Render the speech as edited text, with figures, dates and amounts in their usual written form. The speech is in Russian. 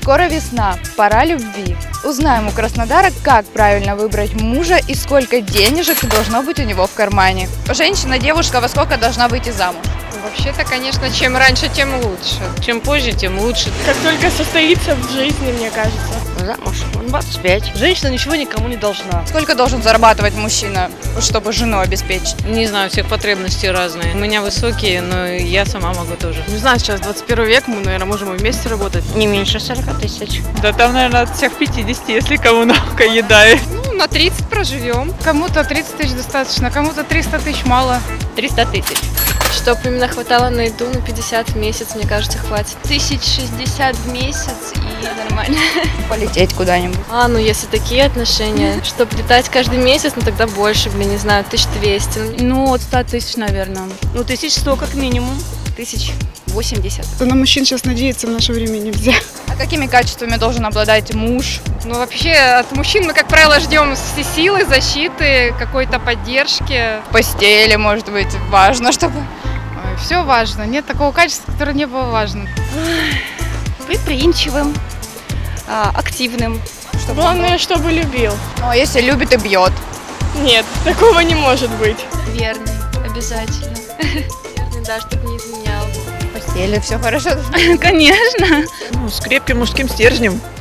Скоро весна, пора любви. Узнаем у Краснодара, как правильно выбрать мужа и сколько денежек должно быть у него в кармане. Женщина, девушка, во сколько должна выйти замуж? Вообще-то, конечно, чем раньше, тем лучше. Чем позже, тем лучше. Как только состоится в жизни, мне кажется. Замуж, 25. Женщина ничего никому не должна. Сколько должен зарабатывать мужчина, чтобы жену обеспечить? Не знаю, у всех потребности разные. У меня высокие, но я сама могу тоже. Не знаю, сейчас 21 век, мы, наверное, можем и вместе работать. Не меньше 40 тысяч. Да там, наверное, от всех 50, если кому много еда. Ну, на 30 проживем. Кому-то 30 тысяч достаточно, кому-то 300 тысяч мало. 300 тысяч. Чтоб именно хватало на еду, на 50 в месяц, мне кажется, хватит. 1060 в месяц и нормально. Полететь куда-нибудь. Ну если такие отношения, чтоб летать каждый месяц, ну тогда больше, не знаю, 1200. Ну, от 100 тысяч, наверное. 1100 как минимум. 1080. На мужчин сейчас надеяться в наше время нельзя. А какими качествами должен обладать муж? Ну, вообще, от мужчин мы, как правило, ждем всесилы, защиты, какой-то поддержки. В постели, может быть, важно, чтобы... Все важно. Нет такого качества, которое не было важно. Предприимчивым, активным. Главное, чтобы любил. Ну, а если любит и бьет? Нет, такого не может быть. Верный, обязательно. Да, чтобы не изменял. В постели все хорошо? Конечно. С крепким мужским стержнем.